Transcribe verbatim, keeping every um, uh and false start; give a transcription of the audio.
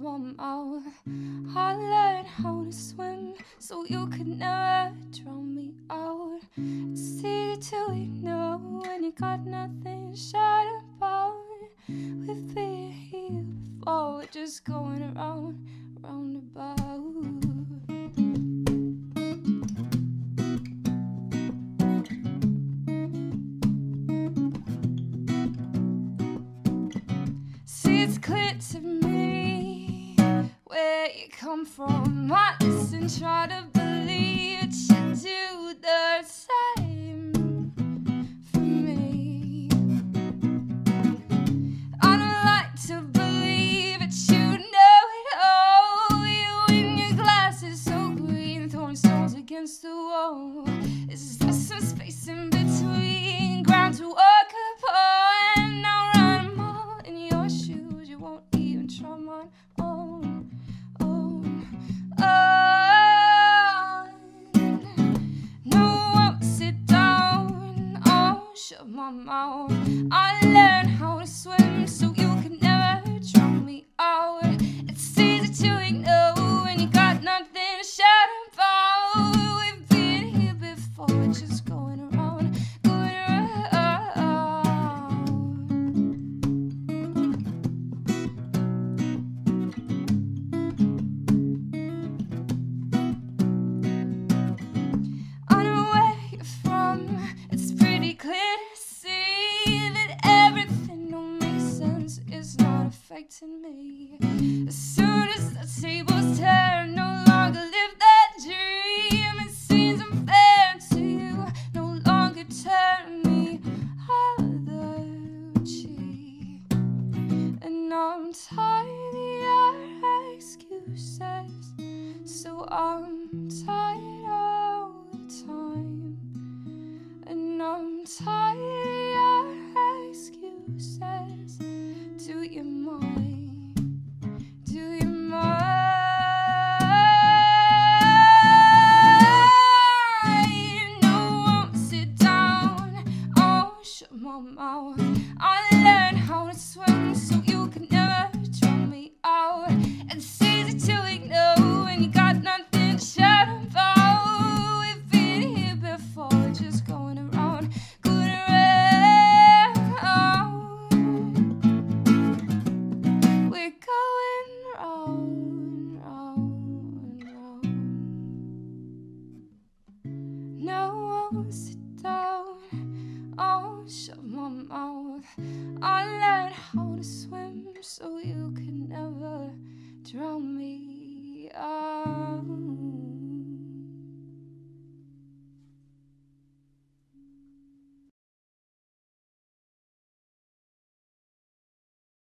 my mouth. I learned how to swim so you could never drown me out. It's easy to ignore when you got nothing to shout about. We've been here before, we're just going around, round about. It's clear to me where you come from. I listen, try to believe it should do the same for me. I don't like to believe it, you know it all. You in your glasses so green, throwing stones against the wall. Is there some space in between ground to walk upon? Now run more in your shoes, you won't even try mine on, on, on. No, won't sit down, oh, shut my mouth. I learned how to swim so you can never drown me out. It's easy to ignore when you got nothing to shout about. We've been here before, just going around, going around. I know where you're from, it's pretty clear to see that everything don't make sense, it's not affecting me. As soon as the tables turn, no longer live that dream. It seems unfair to you, no longer turn me other cheek. And I'm tired of your excuses, so I'm tired all the time. And I'm tired of your excuses. Do you mind? Do you mind? No, won't sit down, oh, shut my mouth. I learned how to swim so you could never drown me out. It's easy to ignore when you got nothing to shout about. We've been here before, just going around, going around. We're going round, round, round. No, won't sit down, oh, shut my mouth. I learned how to swim so you could never drown me out.